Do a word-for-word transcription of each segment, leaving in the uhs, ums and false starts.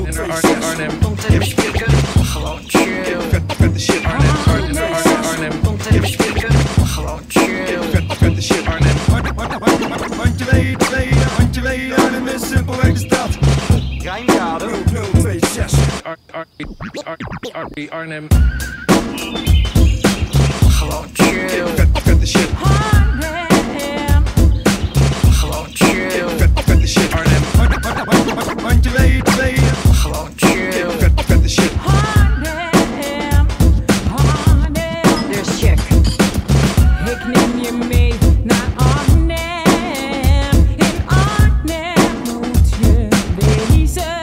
Arnhem, Arnhem, komt even spieken. Gewoon chill. Vette shit, Arnhem, Arnhem, Arnhem, komt even spieken. Gewoon chill. Vette shit, Arnhem. Want je weet, weet, want je weet, Arnhem is simpelweg de stad. Rijnmade. nul twee zes. Arnhem. Gewoon chill. Vette shit. Arnhem. Gewoon chill. Vette shit, Arnhem. Want je weet, weet. Gewoon chill. Vette shit. Arnhem. Arnhem. Dus check. Ik neem je mee naar Arnhem. In Arnhem moet je wezen.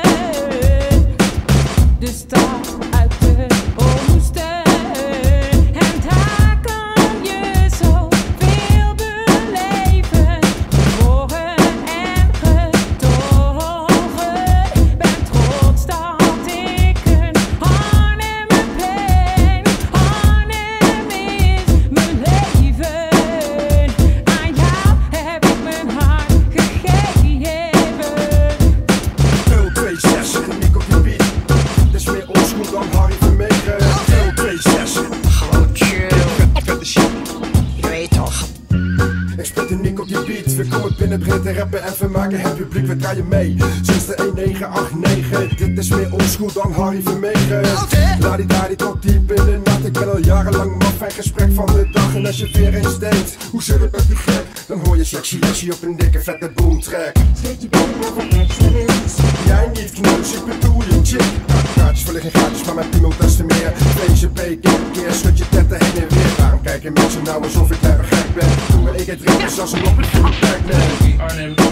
De stad uit de oosten. En daar kan je zoveel beleven. Geboren en getogen. Ben trots dat ik een Arnhemmer ben. Arnhem is mijn leven. Aan jou heb ik mijn hart gegeven. nul twee zes, Nick op je beat. Dat is meer oldschool dan Harry Vermegen. nul twee zes. Gewoon chill. Vette shit. Je weet toch. Ik spit een Nick op je beat. We komen binnen beginnen te rappen en vermaken het publiek. We draaien mee. Sinds de negen acht negen. Dit is meer oldschool dan Harry Vermegen. Laat die daar die tot diep in de nacht. Ik ben al jarenlang maf en gesprek van de dag. En als je weer eens denkt, hoe zit het met die gek? Dan hoor je sexy lesje op een dikke vette boomtrack. Zet je benen over excellence. Jij niet kneus, ik bedoel je chick. Kaartjes verliggen gratis, maar mijn piemel des te meer. P C P, keer een keer, schud je tetten heen en weer. Waarom kijken mensen nou alsof ik daar gek ben? Toen ben ik het rippen, zoals een op het plek ben. Arnhem.